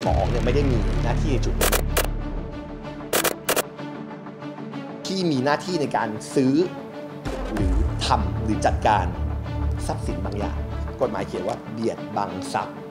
หมอเนี่ยไม่ได้มีหน้าที่ในจุดนี้ที่มีหน้าที่ในการซื้อหรือทำหรือจัดการทรัพย์สินบางอย่างกฎหมายเขียนว่าเบียดบังทรัพย์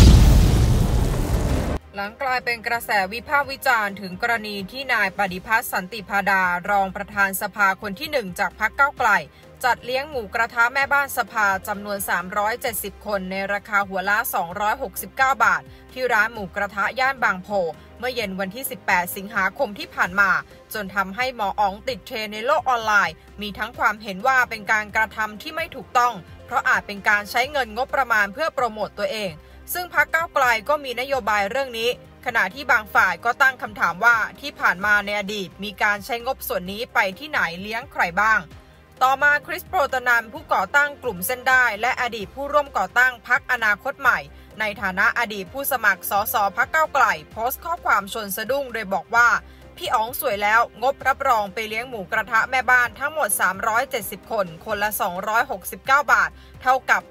หลังกลายเป็นกระแสวิพากษ์วิจารณ์ถึงกรณีที่นายปฏิพัฒน์สันติพาดารองประธานสภาคนที่1จากพรรคก้าวไกลจัดเลี้ยงหมูกระทะแม่บ้านสภาจำนวน370คนในราคาหัวละ269 บาทที่ร้านหมูกระทะย่านบางโพเมื่อเย็นวันที่18สิงหาคมที่ผ่านมาจนทำให้หมออ๋องติดเทรนด์ในโลกออนไลน์มีทั้งความเห็นว่าเป็นการกระทำที่ไม่ถูกต้องเพราะอาจเป็นการใช้เงินงบประมาณเพื่อโปรโมตตัวเองซึ่งพรรคก้าวไกลก็มีนโยบายเรื่องนี้ขณะที่บางฝ่ายก็ตั้งคำถามว่าที่ผ่านมาในอดีตมีการใช้งบส่วนนี้ไปที่ไหนเลี้ยงใครบ้างต่อมาคริสโปรตนันผู้ก่อตั้งกลุ่มเส้นได้และอดีตผู้ร่วมก่อตั้งพรรคอนาคตใหม่ในฐานะอดีตผู้สมัครสสพรรคก้าวไกลโพสต์ข้อความชวนสะดุ้งโดยบอกว่าพี่อ๋องสวยแล้วงบรับรองไปเลี้ยงหมูกระทะแม่บ้านทั้งหมด370คนคนละ269 บาทเท่ากับ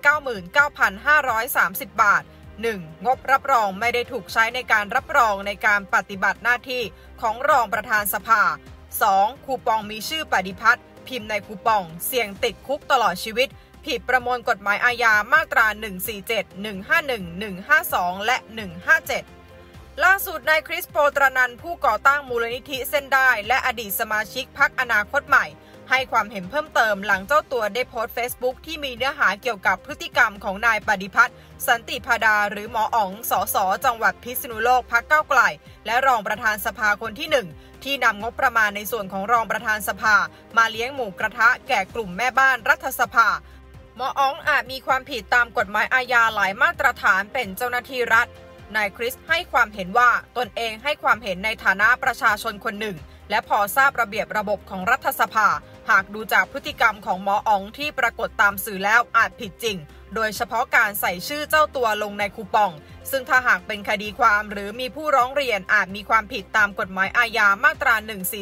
99,530 บาท1. งบรับรองไม่ได้ถูกใช้ในการรับรองในการปฏิบัติหน้าที่ของรองประธานสภา 2. คูปองมีชื่อปฏิพัฒน์พิมพ์ในคูปองเสี่ยงติดคุกตลอดชีวิตผิดประมวลกฎหมายอาญามาตรา147 151 152และ157ล่าสุดนายคริสโปตนันผู้ก่อตั้งมูลนิธิเส้นได้และอดีตสมาชิกพรรคอนาคตใหม่ให้ความเห็นเพิ่มเติมหลังเจ้าตัวได้โพสต์ Facebook ที่มีเนื้อหาเกี่ยวกับพฤติกรรมของนายปฏิพัฒน์สันติพาดาหรือหมออ๋องสสจังหวัดพิษณุโลกพรรคก้าวไกลและรองประธานสภาคนที่1ที่นำงบประมาณในส่วนของรองประธานสภามาเลี้ยงหมูกระทะแก่กลุ่มแม่บ้านรัฐสภาหมออ๋องอาจมีความผิดตามกฎหมายอาญาหลายมาตรฐานเป็นเจ้าหน้าที่รัฐนายคริสให้ความเห็นว่าตนเองให้ความเห็นในฐานะประชาชนคนหนึ่งและพอทราบระเบียบระบบของรัฐสภาหากดูจากพฤติกรรมของหมออ๋องที่ปรากฏตามสื่อแล้วอาจผิดจริงโดยเฉพาะการใส่ชื่อเจ้าตัวลงในคูปองซึ่งถ้าหากเป็นคดีความหรือมีผู้ร้องเรียนอาจมีความผิดตามกฎหมายอาญามาตรา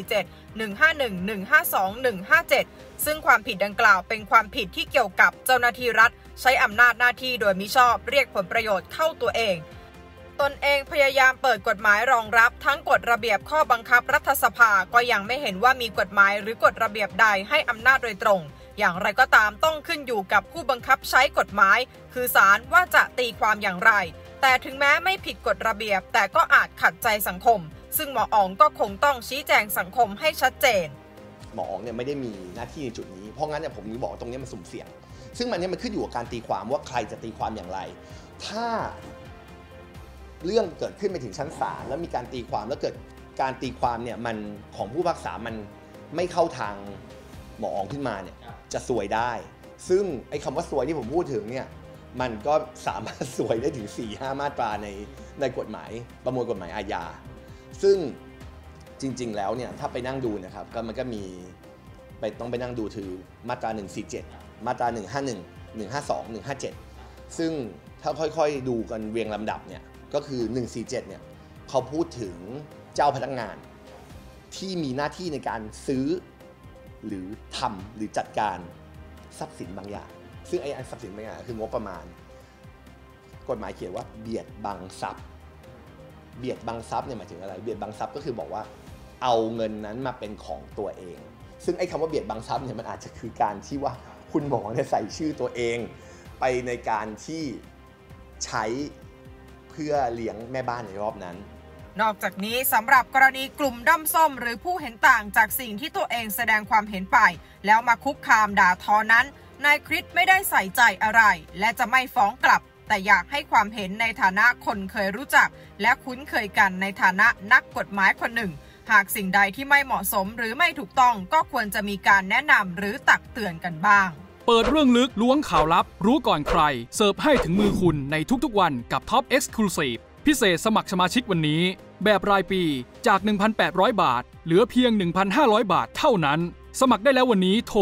147 151 152 157ซึ่งความผิดดังกล่าวเป็นความผิดที่เกี่ยวกับเจ้าหน้าที่รัฐใช้อำนาจหน้าที่โดยมิชอบเรียกผลประโยชน์เข้าตัวเองตนเองพยายามเปิดกฎหมายรองรับทั้งกฎระเบียบข้อบังคับรัฐสภาก็ยังไม่เห็นว่ามีกฎหมายหรือกฎระเบียบใดให้อำนาจโดยตรงอย่างไรก็ตามต้องขึ้นอยู่กับผู้บังคับใช้กฎหมายคือศาลว่าจะตีความอย่างไรแต่ถึงแม้ไม่ผิดกฎระเบียบแต่ก็อาจขัดใจสังคมซึ่งหมออ๋องก็คงต้องชี้แจงสังคมให้ชัดเจนหมออ๋องเนี่ยไม่ได้มีหน้าที่ในจุดนี้เพราะงั้นเนี่ยผมบอกตรงนี้มันสุ่มเสี่ยงซึ่งมันขึ้นอยู่กับการตีความว่าใครจะตีความอย่างไรถ้าเรื่องเกิดขึ้นไปถึงชั้นศาลแล้วมีการตีความแล้วเกิดการตีความเนี่ยมันของผู้พิพากษามันไม่เข้าทางหมออ๋องขึ้นมาเนี่ยจะซวยได้ซึ่งไอ้คำว่าซวยที่ผมพูดถึงเนี่ยมันก็สามารถซวยได้ถึง 4-5 มาตราในกฎหมายประมวลกฎหมายอาญาซึ่งจริงๆแล้วเนี่ยถ้าไปนั่งดูนะครับก็มันก็มีต้องไปนั่งดูถือมาตรา147มาตรา151 152 157ซึ่งถ้าค่อยๆดูกันเรียงลำดับเนี่ยก็คือ147เนี่ยเขาพูดถึงเจ้าพนักงานที่มีหน้าที่ในการซื้อหรือทำหรือจัดการทรัพย์สินบางอย่างซึ่งไอ้ทรัพย์สินบางอย่างคืองบประมาณกฎหมายเขียนว่าเบียดบังทรัพย์เบียดบังทรัพย์เนี่ยหมายถึงอะไรเบียดบังทรัพย์ก็คือบอกว่าเอาเงินนั้นมาเป็นของตัวเองซึ่งไอ้คำว่าเบียดบังทรัพย์เนี่ยมันอาจจะคือการที่ว่าคุณหมอเนี่ยใส่ชื่อตัวเองไปในการที่ใช้เพื่อเลี้ยงแม่บ้านในรอบนั้นนอกจากนี้สำหรับกรณีกลุ่มด้อมส้มหรือผู้เห็นต่างจากสิ่งที่ตัวเองแสดงความเห็นไปแล้วมาคุกคามด่าทอนั้นนายคริสไม่ได้ใส่ใจอะไรและจะไม่ฟ้องกลับแต่อยากให้ความเห็นในฐานะคนเคยรู้จักและคุ้นเคยกันในฐานะนักกฎหมายคนหนึ่งหากสิ่งใดที่ไม่เหมาะสมหรือไม่ถูกต้องก็ควรจะมีการแนะนำหรือตักเตือนกันบ้างเปิดเรื่องลึกล้วงข่าวลับรู้ก่อนใครเสิร์ฟให้ถึงมือคุณในทุกๆวันกับ Top Exclusive พิเศษสมัครสมาชิกวันนี้แบบรายปีจาก 1,800 บาทเหลือเพียง 1,500 บาทเท่านั้นสมัครได้แล้ววันนี้โทร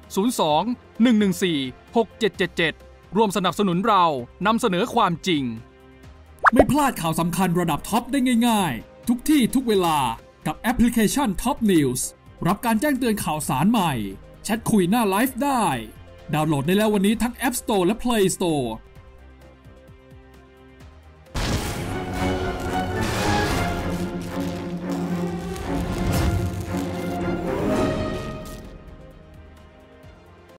02-114-6777 ร่วมสนับสนุนเรานำเสนอความจริงไม่พลาดข่าวสำคัญระดับท็อปได้ง่ายๆทุกที่ทุกเวลากับแอปพลิเคชัน Top News รับการแจ้งเตือนข่าวสารใหม่แชทคุยหน้าไลฟ์ได้ดาวน์โหลดได้แล้ววันนี้ทั้ง App Store และ Play Store